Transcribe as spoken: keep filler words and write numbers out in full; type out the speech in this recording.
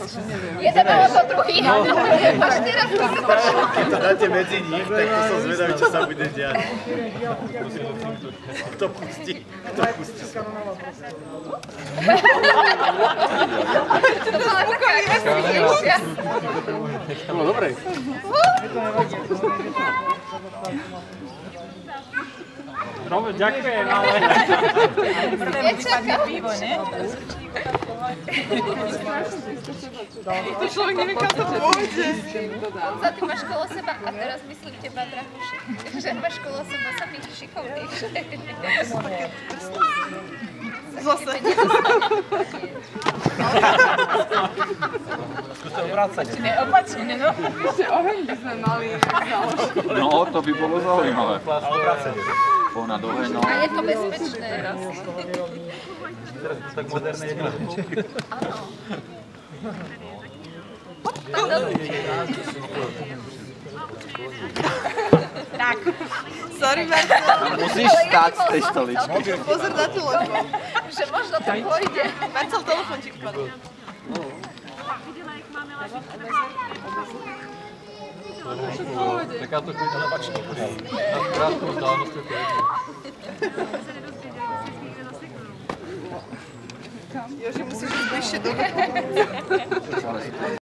Jeden bolo to druhý. Až teraz to keď to dáte medzi nich, tak to som zvedavý, čo sa bude diať. Kto pustí? Kto pustí? To bola taká jasnejšia. To bolo dobré. Robo, ďakujem, ale... Vypadne pivo, ne? To človek nevie, kam to pôjde. Za ty máš kolo seba, a teraz myslím teba, Drahuši, že máš kolo seba samých šikovných. Zase. Skúste obrácať. Opačne, no. Ešte oheň by sme mali založiť. No, to by bolo zaujímavé. Obrácať. Ponad oheň, no. A je to bezpečné. Teraz tak moderné je. Áno. Tak. Sorry, Marcel. Musíš stáť z tej stoličky. Pozor na telefón. Že možno to pôjde. Marcel, telefončík padol. Takáto chuť, ale pačne. Na krátku vzdálenosť je to jedno. Joži, musíš ísť bližšie do vrchu.